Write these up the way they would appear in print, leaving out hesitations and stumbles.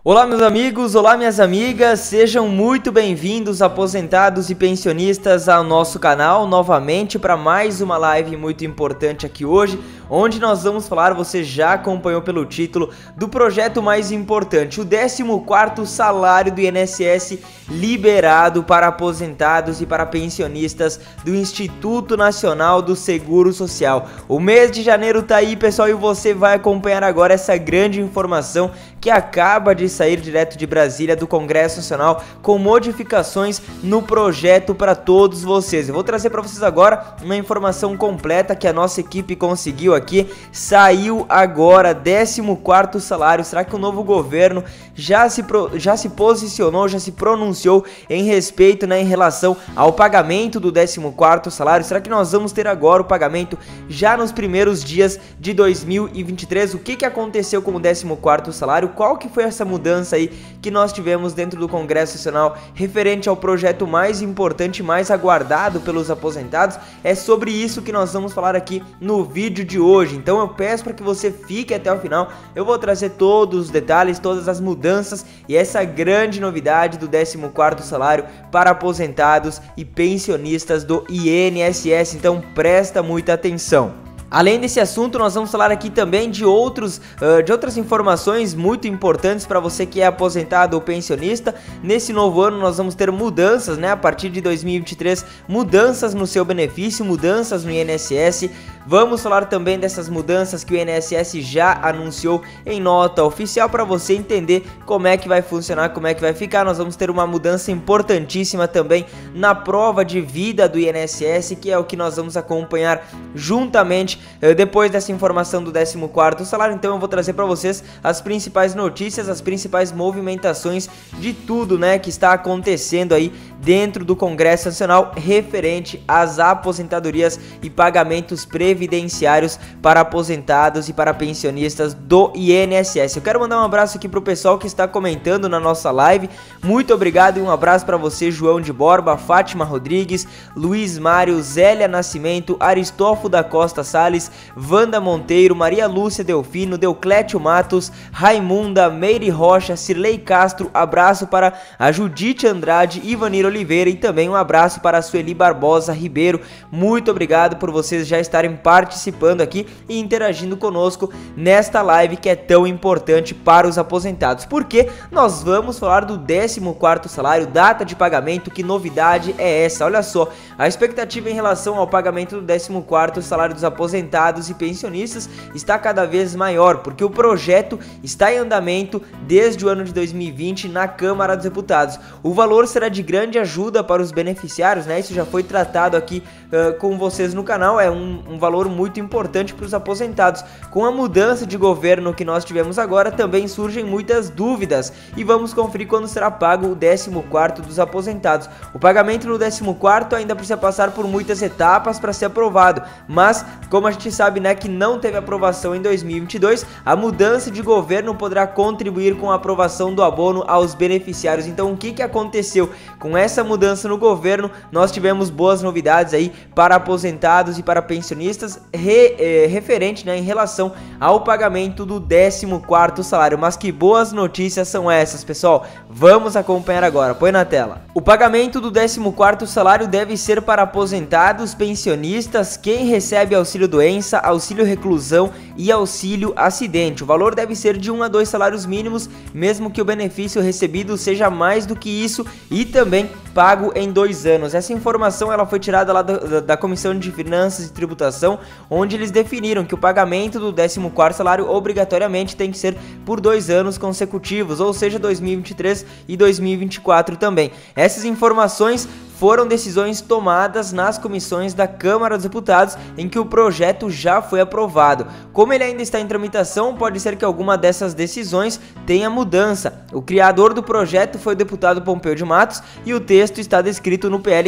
Olá meus amigos, olá minhas amigas, sejam muito bem-vindos aposentados e pensionistas ao nosso canal novamente para mais uma live muito importante aqui hoje, onde nós vamos falar, você já acompanhou pelo título, do projeto mais importante, o 14º salário do INSS liberado para aposentados e para pensionistas do Instituto Nacional do Seguro Social. O mês de janeiro tá aí, pessoal, e você vai acompanhar agora essa grande informação que acaba de sair direto de Brasília do Congresso Nacional com modificações no projeto para todos vocês. Eu vou trazer para vocês agora uma informação completa que a nossa equipe conseguiu aqui. Saiu agora 14º salário. Será que o novo governo já se posicionou, já se pronunciou em respeito, em relação ao pagamento do 14º salário? Será que nós vamos ter agora o pagamento já nos primeiros dias de 2023? O que aconteceu com o 14º salário? Qual que foi essa mudança aí que nós tivemos dentro do Congresso Nacional referente ao projeto mais importante, mais aguardado pelos aposentados? É sobre isso que nós vamos falar aqui no vídeo de hoje. Então eu peço para que você fique até o final. Eu vou trazer todos os detalhes, todas as mudanças e essa grande novidade do 14º salário para aposentados e pensionistas do INSS. Então presta muita atenção. Além desse assunto, nós vamos falar aqui também de outras informações muito importantes para você que é aposentado ou pensionista. Nesse novo ano nós vamos ter mudanças, a partir de 2023, mudanças no seu benefício, mudanças no INSS. Vamos falar também dessas mudanças que o INSS já anunciou em nota oficial para você entender como é que vai funcionar, como é que vai ficar. Nós vamos ter uma mudança importantíssima também na prova de vida do INSS, que é o que nós vamos acompanhar juntamente depois dessa informação do 14º salário. Então eu vou trazer para vocês as principais notícias, as principais movimentações de tudo, que está acontecendo aí dentro do Congresso Nacional referente às aposentadorias e pagamentos previdenciários para aposentados e para pensionistas do INSS. Eu quero mandar um abraço aqui pro pessoal que está comentando na nossa live. Muito obrigado e um abraço para você, João de Borba, Fátima Rodrigues, Luiz Mário, Zélia Nascimento, Aristófo da Costa Salles, Wanda Monteiro, Maria Lúcia Delfino, Deuclétio Matos, Raimunda, Meire Rocha, Cirlei Castro. Abraço para a Judite Andrade, Ivanir Oliveira e também um abraço para a Sueli Barbosa Ribeiro. Muito obrigado por vocês já estarem participando aqui e interagindo conosco nesta live que é tão importante para os aposentados, porque nós vamos falar do 14º salário, data de pagamento. Que novidade é essa? Olha só, a expectativa em relação ao pagamento do 14º salário dos aposentados e pensionistas está cada vez maior, porque o projeto está em andamento desde o ano de 2020 na Câmara dos Deputados. O valor será de grande ajuda para os beneficiários, isso já foi tratado aqui com vocês no canal. É um valor muito importante para os aposentados. Com a mudança de governo que nós tivemos agora, também surgem muitas dúvidas e vamos conferir quando será pago o 14º dos aposentados. O pagamento do 14º ainda precisa passar por muitas etapas para ser aprovado, mas como a gente sabe, que não teve aprovação em 2022, a mudança de governo poderá contribuir com a aprovação do abono aos beneficiários. Então o que aconteceu com essa mudança no governo? Nós tivemos boas novidades aí para aposentados e para pensionistas referente em relação ao pagamento do 14º salário. Mas que boas notícias são essas, pessoal? Vamos acompanhar agora, põe na tela. O pagamento do 14º salário deve ser para aposentados, pensionistas, quem recebe auxílio doença, auxílio reclusão e auxílio acidente. O valor deve ser de 1 a 2 salários mínimos, mesmo que o benefício recebido seja mais do que isso, e também pago em 2 anos. Essa informação ela foi tirada lá da Comissão de Finanças e Tributação, onde eles definiram que o pagamento do 14º salário obrigatoriamente tem que ser por 2 anos consecutivos, ou seja, 2023 e 2024 também. Essas informações foram decisões tomadas nas comissões da Câmara dos Deputados em que o projeto já foi aprovado. Como ele ainda está em tramitação, pode ser que alguma dessas decisões tenha mudança. O criador do projeto foi o deputado Pompeu de Matos e o texto está descrito no PL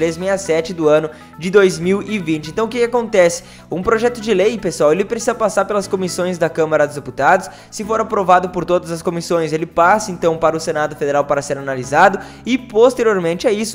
4367 do ano de 2020. Então o que acontece? Um projeto de lei, pessoal, ele precisa passar pelas comissões da Câmara dos Deputados. Se for aprovado por todas as comissões, ele passa então para o Senado Federal para ser analisado e posteriormente a isso pela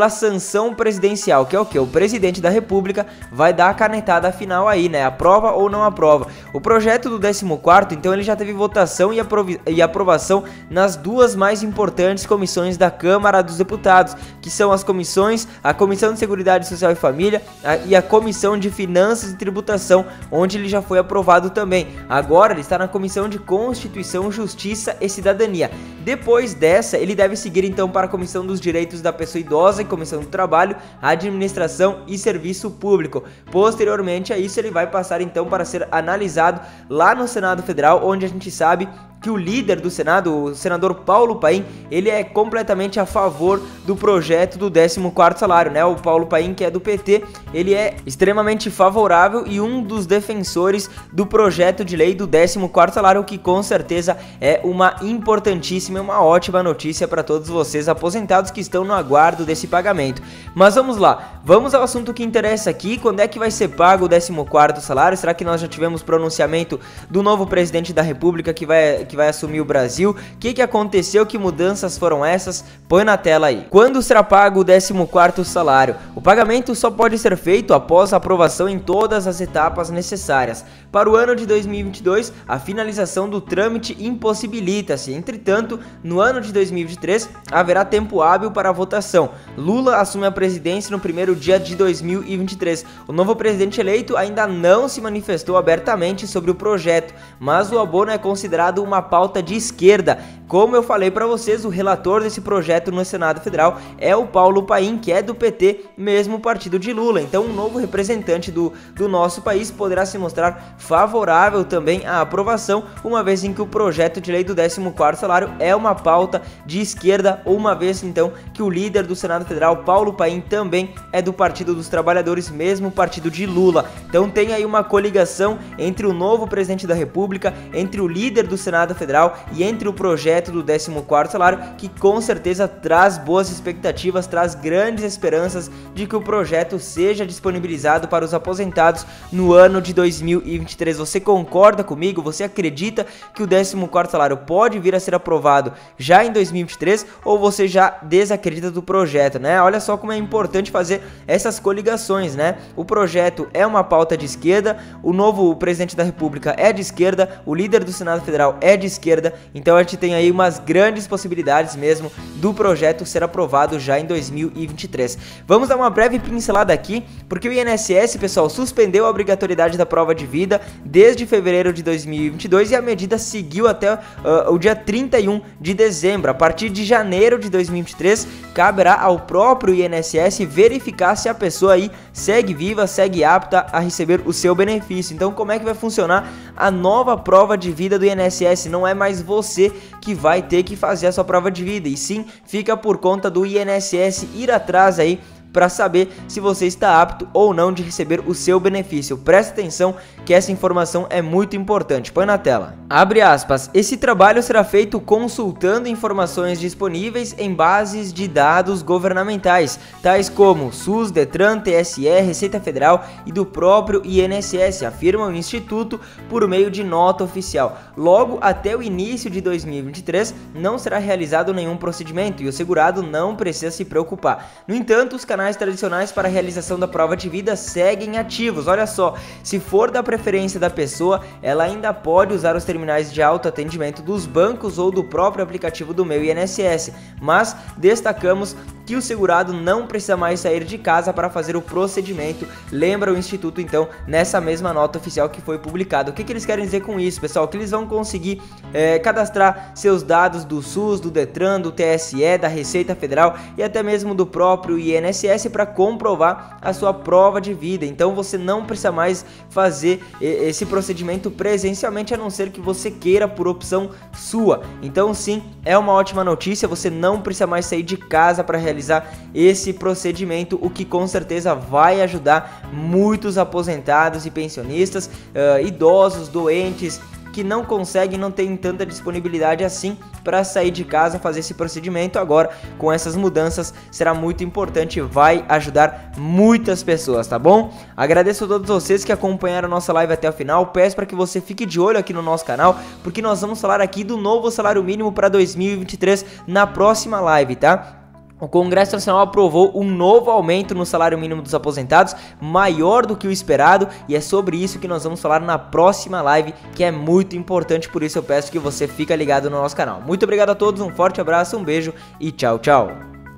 pela sanção presidencial, que é o que? O presidente da República vai dar a canetada final aí, né? Aprova ou não aprova. O projeto do 14º, então, ele já teve votação e aprovação nas duas mais importantes comissões da Câmara dos Deputados, que são as comissões, a Comissão de Seguridade Social e Família e a Comissão de Finanças e Tributação, onde ele já foi aprovado também. Agora ele está na Comissão de Constituição, Justiça e Cidadania. Depois dessa, ele deve seguir então para a Comissão dos Direitos da Pessoa Idosa e Comissão do Trabalho, Administração e Serviço Público. Posteriormente a isso, ele vai passar então para ser analisado lá no Senado Federal, onde a gente sabe que o líder do Senado, o senador Paulo Paim, ele é completamente a favor do projeto do 14º salário, né? O Paulo Paim, que é do PT, ele é extremamente favorável e um dos defensores do projeto de lei do 14º salário, que com certeza é uma importantíssima e uma ótima notícia para todos vocês aposentados que estão no aguardo desse pagamento. Mas vamos lá, vamos ao assunto que interessa aqui. Quando é que vai ser pago o 14º salário? Será que nós já tivemos pronunciamento do novo presidente da República que vai assumir o Brasil? O que aconteceu? Que mudanças foram essas? Põe na tela aí. Quando será pago o 14º salário? O pagamento só pode ser feito após a aprovação em todas as etapas necessárias. Para o ano de 2022, a finalização do trâmite impossibilita-se. Entretanto, no ano de 2023, haverá tempo hábil para a votação. Lula assume a presidência no primeiro dia de 2023. O novo presidente eleito ainda não se manifestou abertamente sobre o projeto, mas o abono é considerado uma pauta de esquerda. Como eu falei para vocês, o relator desse projeto no Senado Federal é o Paulo Paim, que é do PT, mesmo partido de Lula. Então, um novo representante do nosso país poderá se mostrar favorável também à aprovação, uma vez em que o projeto de lei do 14º salário é uma pauta de esquerda, ou uma vez então que o líder do Senado Federal, Paulo Paim, também é do Partido dos Trabalhadores, mesmo partido de Lula. Então tem aí uma coligação entre o novo presidente da República, entre o líder do Senado Federal e entre o projeto do 14º salário, que com certeza traz boas expectativas, traz grandes esperanças de que o projeto seja disponibilizado para os aposentados no ano de 2023. Você concorda comigo? Você acredita que o 14º salário pode vir a ser aprovado já em 2023 ou você já desacredita do projeto, né? Olha só como é importante fazer essas coligações, né? O projeto é uma pauta de esquerda, o novo presidente da República é de esquerda, o líder do Senado Federal é de esquerda, então a gente tem aí umas grandes possibilidades mesmo do projeto ser aprovado já em 2023. Vamos dar uma breve pincelada aqui, porque o INSS, pessoal, suspendeu a obrigatoriedade da prova de vida desde fevereiro de 2022 e a medida seguiu até o dia 31 de dezembro. A partir de janeiro de 2023, caberá ao próprio INSS verificar se a pessoa aí segue viva, segue apta a receber o seu benefício. Então, como é que vai funcionar a nova prova de vida do INSS? Não é mais você que vai ter que fazer a sua prova de vida, e sim fica por conta do INSS ir atrás aí para saber se você está apto ou não de receber o seu benefício. Presta atenção que essa informação é muito importante. Põe na tela. Abre aspas. Esse trabalho será feito consultando informações disponíveis em bases de dados governamentais, tais como SUS, Detran, TSE, Receita Federal e do próprio INSS, afirma o Instituto por meio de nota oficial. Logo, até o início de 2023, não será realizado nenhum procedimento e o segurado não precisa se preocupar. No entanto, os canais tradicionais para a realização da prova de vida seguem ativos. Olha só, se for da preferência da pessoa, ela ainda pode usar os terminais de autoatendimento dos bancos ou do próprio aplicativo do Meu INSS, mas destacamos que o segurado não precisa mais sair de casa para fazer o procedimento, lembra o Instituto então nessa mesma nota oficial que foi publicada. O que eles querem dizer com isso, pessoal? Que eles vão conseguir cadastrar seus dados do SUS, do Detran, do TSE, da Receita Federal e até mesmo do próprio INSS para comprovar a sua prova de vida. Então você não precisa mais fazer esse procedimento presencialmente, a não ser que você queira por opção sua. Então sim, é uma ótima notícia, você não precisa mais sair de casa para realizar esse procedimento, o que com certeza vai ajudar muitos aposentados e pensionistas, idosos, doentes, que não conseguem, não tem tanta disponibilidade assim para sair de casa, fazer esse procedimento. Agora, com essas mudanças, será muito importante, vai ajudar muitas pessoas, tá bom? Agradeço a todos vocês que acompanharam a nossa live até o final, peço para que você fique de olho aqui no nosso canal, porque nós vamos falar aqui do novo salário mínimo para 2023 na próxima live, tá? O Congresso Nacional aprovou um novo aumento no salário mínimo dos aposentados, maior do que o esperado, e é sobre isso que nós vamos falar na próxima live, que é muito importante, por isso eu peço que você fique ligado no nosso canal. Muito obrigado a todos, um forte abraço, um beijo e tchau, tchau!